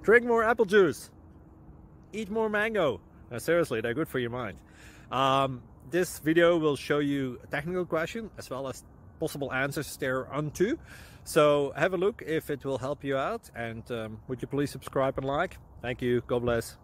Drink more apple juice. Eat more mango. Seriously, they're good for your mind. This video will show you a technical question as well as possible answers thereunto. So have a look if it will help you out, and would you please subscribe and like? Thank you. God bless.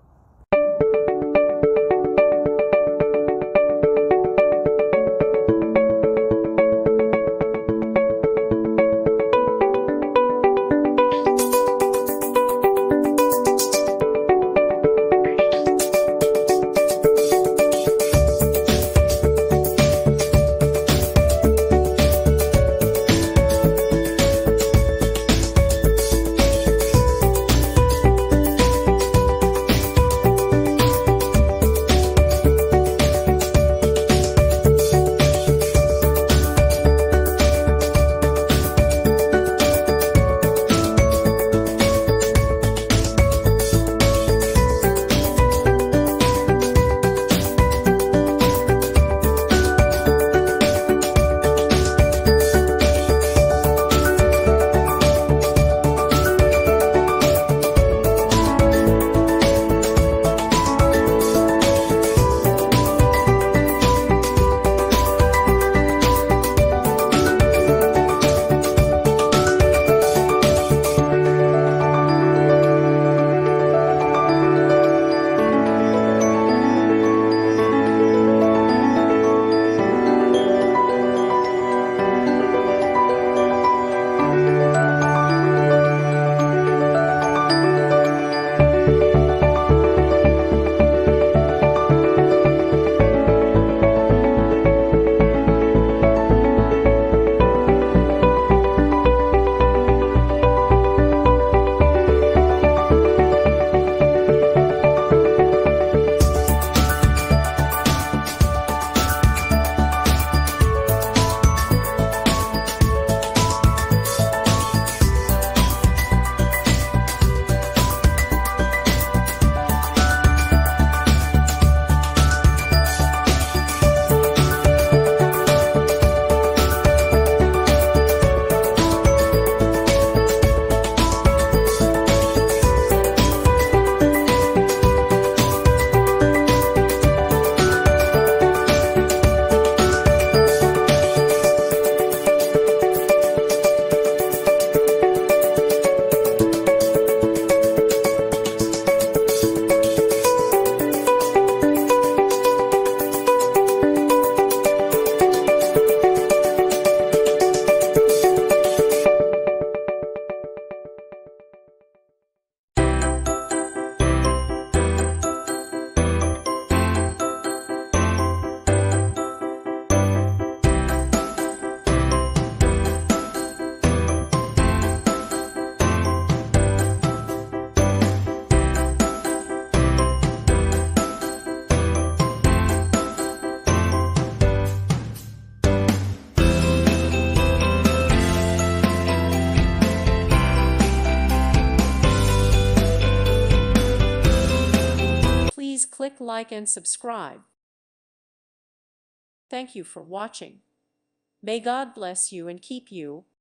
Please click like and subscribe. Thank you for watching. May God bless you and keep you.